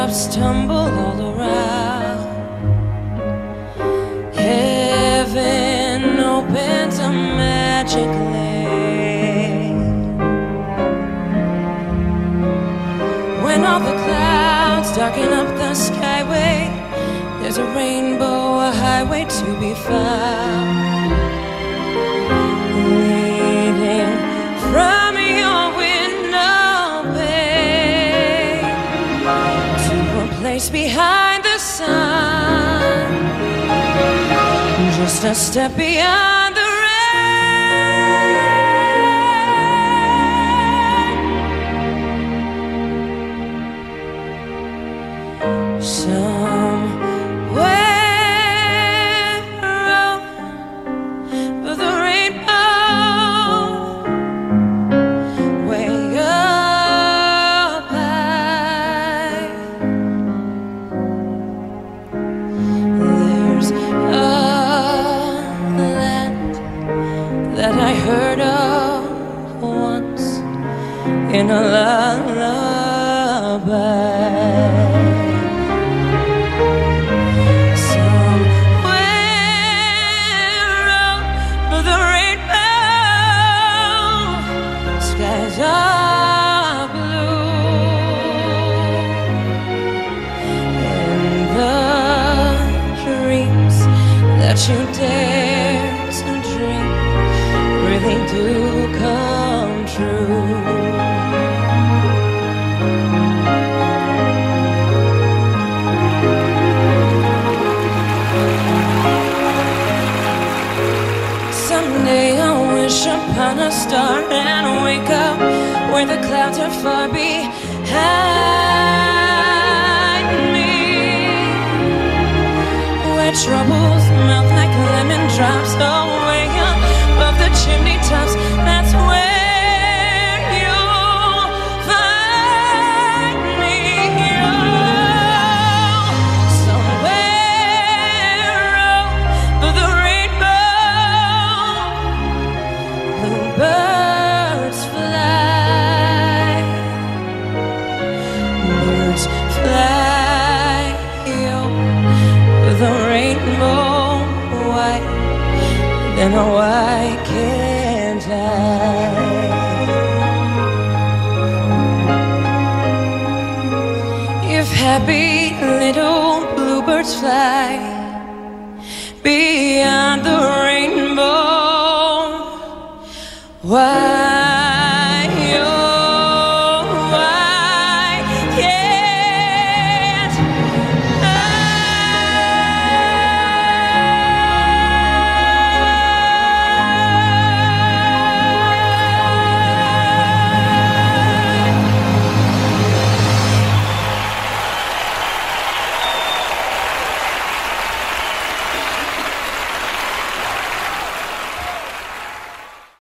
raindrops tumble all around. Heaven opens a magic lane. When all the clouds darken up the skyway, there's a rainbow, a highway to be found. Leading from your window pane to a place behind the sun, just a step beyond the rain. Somewhere over the rainbow, way up high, there's a land that I heard of once in a lullaby. Are blue, and the dreams that you dare to dream really do come true. Someday I'll wish upon a star and wake up where the clouds are far behind me, where troubles melt like lemon drops away above the chimney tops. That's where you'll find me. Somewhere over the rainbow, bluebirds fly. Birds fly over the rainbow white, then why can't I? If happy little bluebirds fly beyond the rainbow, why